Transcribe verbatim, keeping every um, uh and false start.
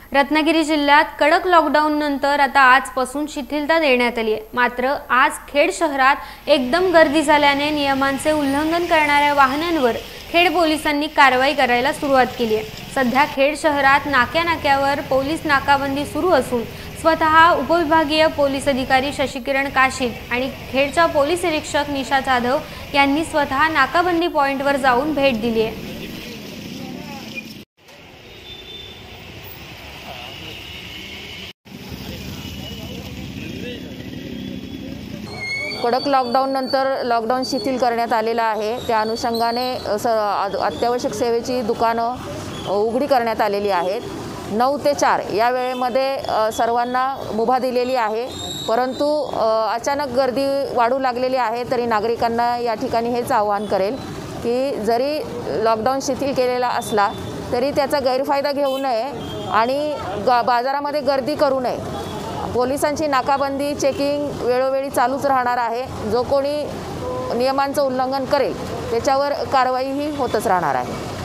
रत्नागिरी जिल्ह्यात कडक लॉकडाऊन नंतर आता आजपासून शिथिलता देण्यात आली आहे। मात्र आज खेड शहरात एकदम गर्दी झाल्याने नियमांचे उल्लंघन करणाऱ्या वाहनांवर खेड पोलिसांनी कारवाई करायला सुरुवात केली आहे। सध्या खेड शहरात नाक्या नाक्यावर पोलीस नाकाबंदी सुरू असून स्वतः उपविभागीय पोलीस अधिकारी शशिकिरण काशीद आणि खेडच्या पोलीस निरीक्षक निशा जाधव यांनी स्वतः नाकाबंदी पॉइंटवर जाऊन भेट दिली आहे। कडक लॉकडाऊन नंतर लॉकडाऊन शिथिल करण्यात आलेला आहे। त्या अनुषंगाने अत्यावश्यक सेवेची दुकानं उघडी करण्यात आलेली आहेत। नऊ ते चार या वेळेमध्ये सर्वांना मुभा दिलेली आहे, परंतु अचानक गर्दी वाढू लागलेली आहे। तरी नागरिकांना या ठिकाणी हेच आवाहन करेल की जरी लॉकडाऊन शिथिल केलेला असला तरी त्याचा गैरफायदा घेऊ नये आणि बाजारामध्ये गर्दी करू नये। पोलिसांची नाकाबंदी चेकिंग वेळोवेळी चालूच राहणार आहे। जो कोणी नियमांचं उल्लंघन करेल त्याच्यावर कारवाईही होतच राहणार आहे।